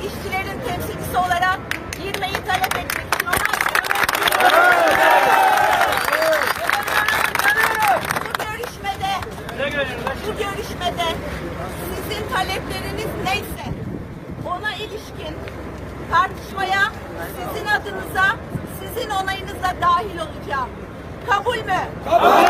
işçilerin temsilcisi olarak girmeyi talep etmek için bu görüşmede sizin talepleriniz neyse ona ilişkin tartışmaya sizin adınıza, sizin onayınızla dahil olacağım. Kabul mü? Kabul!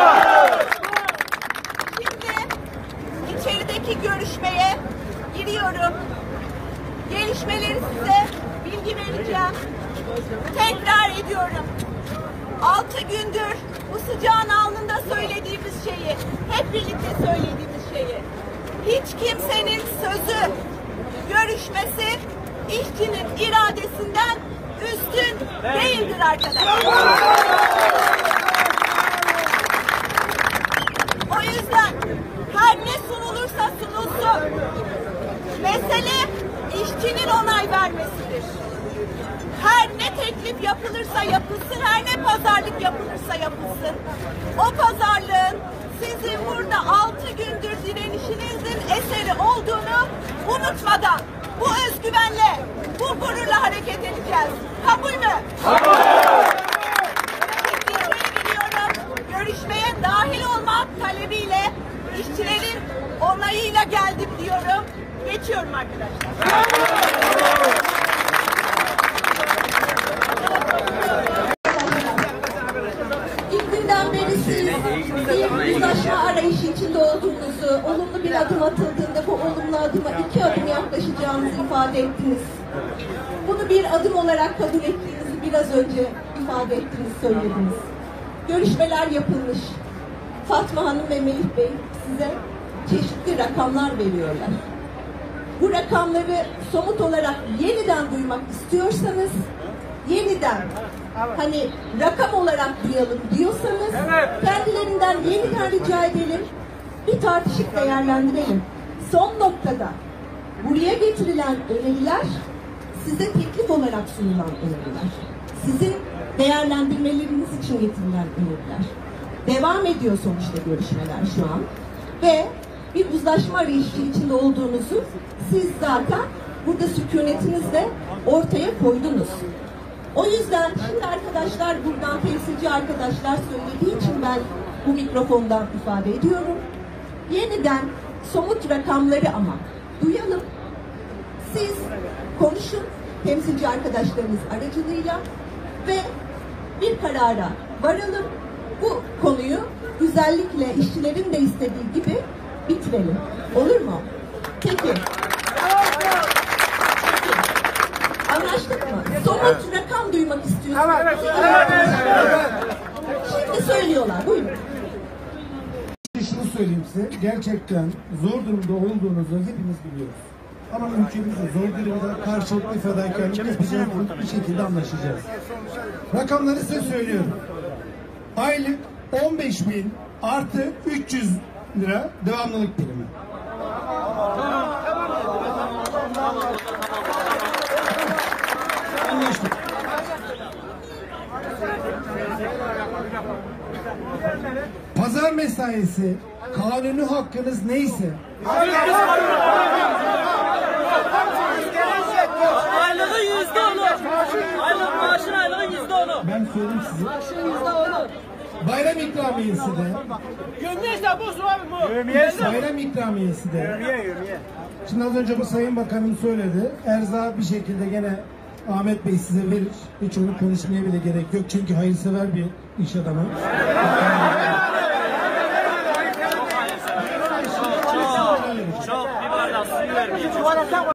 Şimdi içerideki görüşmeye giriyorum. Gelişmeleri size bilgi vereceğim. Tekrar ediyorum. 6 gündür bu sıcağın alnında söylediğimiz şeyi, hep birlikte söylediğimiz şeyi. Hiç kimsenin sözü, görüşmesi işçinin iradesinden üstün değildir arkadaşlar. O yüzden her ne sunulursa sunulsun, mesele işçinin onay vermesidir. Her ne teklif yapılırsa yapılsın, her ne pazarlık yapılırsa yapılsın, o pazarlığın sizin burada 6 gündür direnişinizin eseri olduğunu unutmadan, bu özgüvenle, bu gururla hareket edeceğiz. Kabul mü? Kabul! Görüşmeye dahil olmak talebiyle, işçilerin onayıyla geldim diyorum. Geçiyorum arkadaşlar. İlk günden beri siz bir uzlaşma arayışı içinde olduğunuzu, olumlu bir adım atıldığında bu olumlu adıma 2 adım yaklaşacağınızı ifade ettiniz. Bunu bir adım olarak kabul ettiğinizi biraz önce ifade ettiniz, söylediniz. Görüşmeler yapılmış. Fatma Hanım ve Melih Bey size çeşitli rakamlar veriyorlar. Bu rakamları somut olarak yeniden duymak istiyorsanız, yeniden hani rakam olarak duyalım diyorsanız, kendilerinden yeniden rica edelim, bir tartışıp değerlendirelim. Son noktada buraya getirilen öneriler size teklif olarak sunulan öneriler. Sizin değerlendirmeleriniz için getirilen öneriler. Devam ediyor sonuçta görüşmeler şu an. Ve bir uzlaşma arayışı içinde olduğunuzu siz zaten burada sükunetinizle ortaya koydunuz. O yüzden şimdi arkadaşlar, buradan temsilci arkadaşlar söylediği için ben bu mikrofondan ifade ediyorum. Yeniden somut rakamları ama duyalım. Siz konuşun temsilci arkadaşlarınız aracılığıyla ve bir karara varalım. Bu konuyu güzellikle işçilerin de istediği gibi bitirelim. Olur mu? Peki. Anlaştık mı? Somut rakam duymak istiyorsunuz. Şimdi söylüyorlar. Buyurun. Şunu söyleyeyim size. Gerçekten zor durumda olduğunuzu hepimiz biliyoruz. Ama ülkemizde zor durumda karşılıklı fedakarlık yapacağız, bir şekilde anlaşacağız. Rakamları size söylüyorum. Aylık 15.000 artı 300 lira devamlılık primi. Anlaştık. Pazar mesaisi, kanuni hakkınız neyse aylığın %10'u. Maaşın aylığın %10'u. ben söyleyeyim size. Maaşın %10'u. Bayram ikramiyesi de. Gömlekse bu abi bu. Bayram ikramiyesi de. Şimdi az önce bu Sayın Bakanım söyledi. Erza bir şekilde gene Ahmet Bey size verir. Hiç onu konuşmaya bile gerek yok. Çünkü hayırsever bir iş adamı. Çok bir bardak suyu vermeyeceğim.